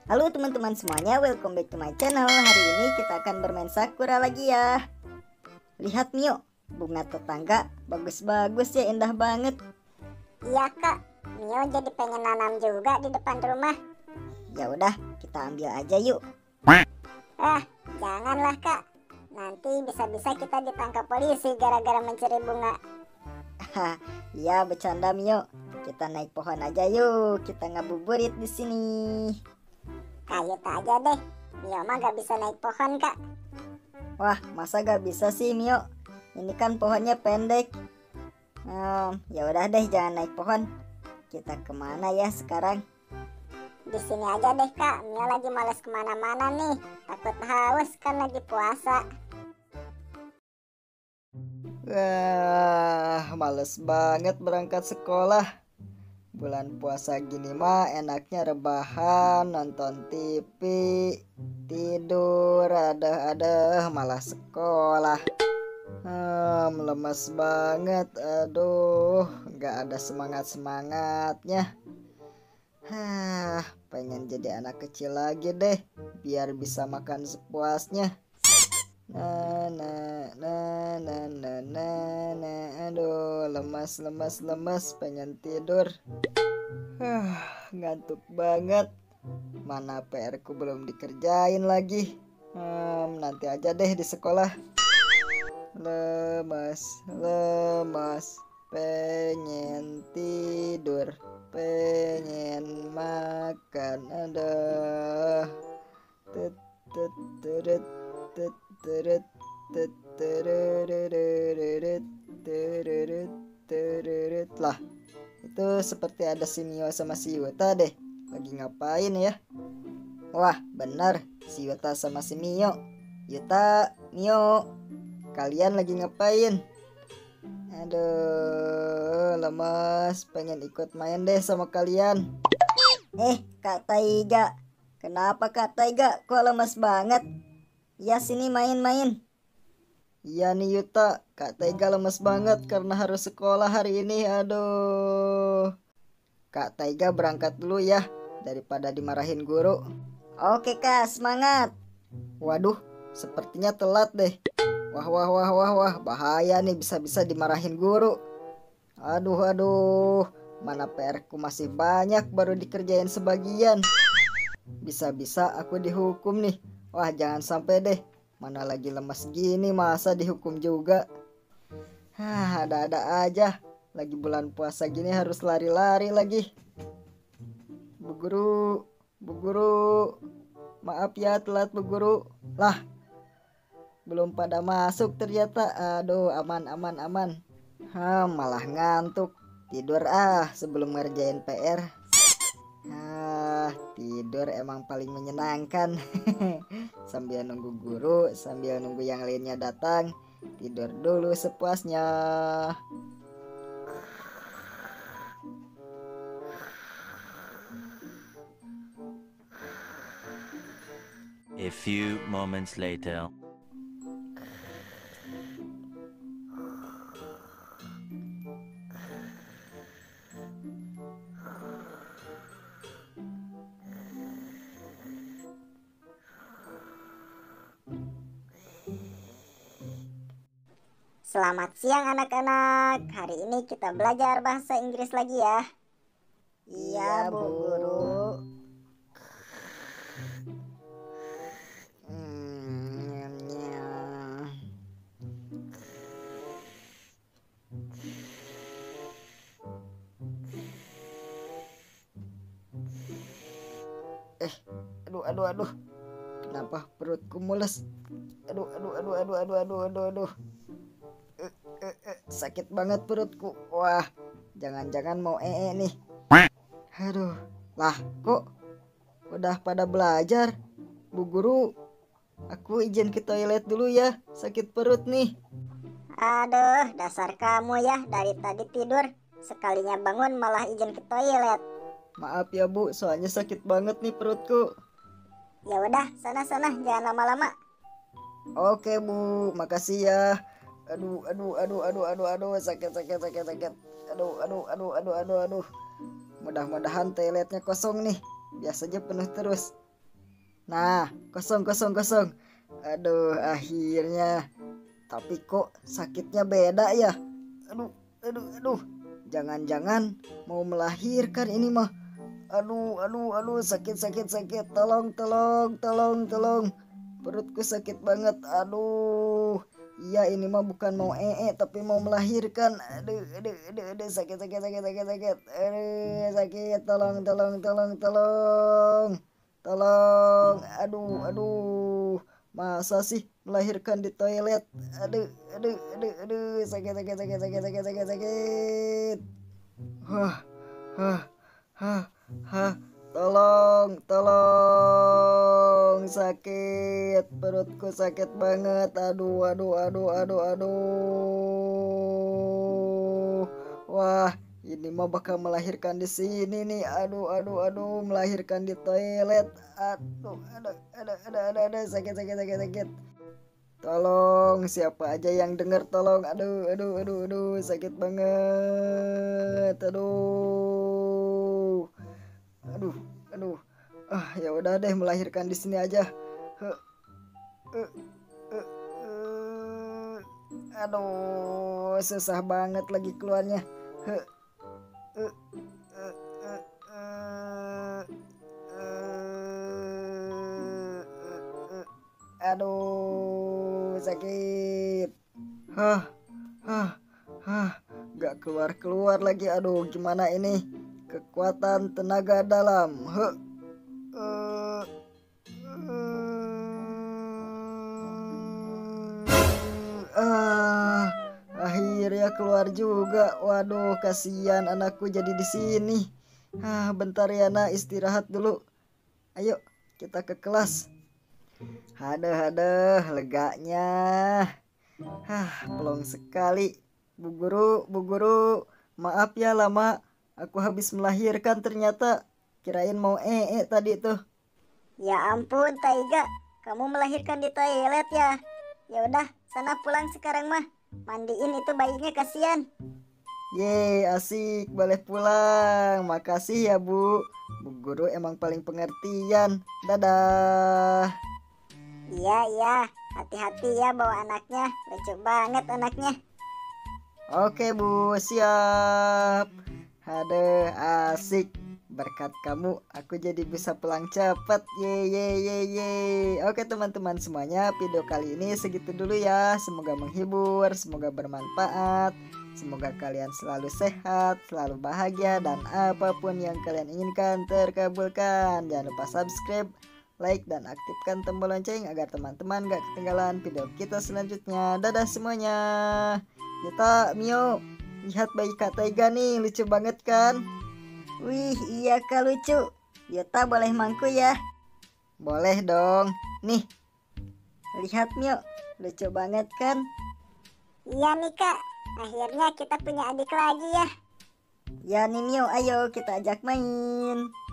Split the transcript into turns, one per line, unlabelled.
Halo teman-teman semuanya, welcome back to my channel. Hari ini kita akan bermain Sakura lagi ya. Lihat Mio, bunga tetangga bagus-bagus ya, indah banget.
Iya kak, Mio jadi pengen nanam juga di depan rumah.
Ya udah, kita ambil aja yuk.
Janganlah kak, nanti bisa-bisa kita ditangkap polisi gara-gara mencuri bunga.
Iya bercanda Mio. Kita naik pohon aja yuk, kita ngabuburit di sini.
Kayut aja deh, Mio mah gak bisa naik pohon kak.
Wah, masa gak bisa sih Mio? Ini kan pohonnya pendek. Ya udah deh, jangan naik pohon. Kita kemana ya sekarang?
Di sini aja deh kak, Mio lagi males kemana-mana nih. Takut haus kan lagi puasa.
Wah, males banget berangkat sekolah. Bulan puasa gini mah enaknya rebahan, nonton TV, tidur, malah sekolah. Lemes banget, aduh, nggak ada semangatnya. Pengen jadi anak kecil lagi deh, biar bisa makan sepuasnya. Aduh, lemas, pengen tidur. Ngantuk banget. Mana PR ku belum dikerjain lagi. Nanti aja deh di sekolah. Lemas, pengen tidur, pengen makan. Aduh. Lah, itu seperti ada si Mio sama si Yuta deh. Lagi ngapain ya? Wah, benar, si Yuta sama si Mio. Yuta, Mio, kalian lagi ngapain? Aduh, lemas, pengen ikut main deh sama kalian. Kak Taiga, kenapa Kak Taiga kok lemas banget? Ya sini main-main. Iya nih Yuta, Kak Taiga lemes banget karena harus sekolah hari ini. Aduh. Kak Taiga berangkat dulu ya, daripada dimarahin guru. Oke Kak, semangat. Waduh, sepertinya telat deh. Wah, bahaya nih, bisa-bisa dimarahin guru. Aduh, mana PR ku masih banyak, baru dikerjain sebagian. Bisa-bisa aku dihukum nih. Wah, jangan sampai deh. Mana lagi lemas gini, masa dihukum juga. Ada-ada aja. Lagi bulan puasa gini harus lari-lari lagi. Bu guru. Maaf ya telat Bu guru. Lah, belum pada masuk ternyata. Aduh, aman. Malah ngantuk. Tidur sebelum ngerjain PR. Tidur emang paling menyenangkan. Sambil nunggu guru, sambil nunggu yang lainnya datang, tidur dulu sepuasnya.
A few moments later.
Selamat siang anak-anak, hari ini kita belajar bahasa Inggris lagi ya.
Iya Bu Guru. Aduh. Kenapa perutku mules? Aduh. Sakit banget perutku. Wah, jangan-jangan mau nih. Aduh, lah kok udah pada belajar? Bu Guru, aku izin ke toilet dulu ya, sakit perut nih.
Aduh, dasar kamu ya, dari tadi tidur, sekalinya bangun malah izin ke toilet.
Maaf ya Bu, soalnya sakit banget nih perutku.
Ya udah, sana, jangan lama-lama.
Oke Bu, makasih ya. Aduh, sakit. Aduh. Mudah-mudahan toiletnya kosong nih. Biasanya penuh terus. Nah, kosong kosong kosong. Aduh, akhirnya. Tapi kok sakitnya beda ya? Aduh, aduh, aduh. Jangan-jangan mau melahirkan ini mah. Aduh, aduh, aduh, sakit, sakit, sakit. Tolong, tolong, tolong, tolong. Perutku sakit banget. Aduh. Iya, ini mah bukan mau tapi mau melahirkan. Aduh, aduh, aduh, aduh, sakit, sakit, sakit, sakit, sakit. Aduh, sakit. Tolong, tolong, tolong, tolong. Tolong. Aduh, aduh. Masa sih melahirkan di toilet? Aduh, aduh, aduh, aduh, sakit, sakit, sakit, sakit, sakit, sakit, sakit. Hah, hah, hah, hah. Tolong, tolong. Sakit, perutku sakit banget. Aduh, aduh, aduh, aduh, aduh. Wah, ini mah bakal melahirkan di sini nih. Aduh, aduh, aduh, melahirkan di toilet. Aduh, aduh, aduh, aduh, aduh, aduh, sakit, sakit, sakit, sakit. Tolong, siapa aja yang denger tolong. Aduh, aduh, aduh, aduh, sakit banget. Aduh. Aduh, aduh. Ah, ya udah deh melahirkan di sini aja. Huh, uh, uh, uh. Aduh, susah banget lagi keluarnya. Huh, uh, uh, uh, uh, Aduh, sakit. Hah, hah, hah. Gak keluar-keluar lagi. Aduh, gimana ini? Kekuatan tenaga dalam. Huh. Uh, Akhirnya keluar juga. Waduh, kasihan anakku jadi di sini. Bentar ya, nak, istirahat dulu. Ayo, kita ke kelas. Aduh, aduh, leganya. Pelong sekali. Bu guru, maaf ya lama. Aku habis melahirkan ternyata. Kirain mau tadi tuh.
Ya ampun, Taiga, kamu melahirkan di toilet ya? Ya udah, sana pulang sekarang mah. Mandiin itu bayinya, kasihan.
Yeay, asik, boleh pulang. Makasih ya, Bu. Bu guru emang paling pengertian. Dadah.
Iya, iya, hati-hati ya bawa anaknya. Lucu banget anaknya.
Oke, Bu, siap. Aduh, asik. Berkat kamu, aku jadi bisa pulang cepat. Ye ye ye ye. Oke teman-teman semuanya, video kali ini segitu dulu ya. Semoga menghibur, semoga bermanfaat. Semoga kalian selalu sehat, selalu bahagia, dan apapun yang kalian inginkan terkabulkan. Jangan lupa subscribe, like, dan aktifkan tombol lonceng agar teman-teman gak ketinggalan video kita selanjutnya. Dadah semuanya. Yota, Mio, lihat bayi Kak Taiga nih, lucu banget kan?
Wih, iya Kak, lucu. Yota boleh mangku ya?
Boleh dong. Nih,
lihat Mio, lucu banget kan? Iya nih Kak, akhirnya kita punya adik lagi ya.
Ya nih Mio, ayo kita ajak main.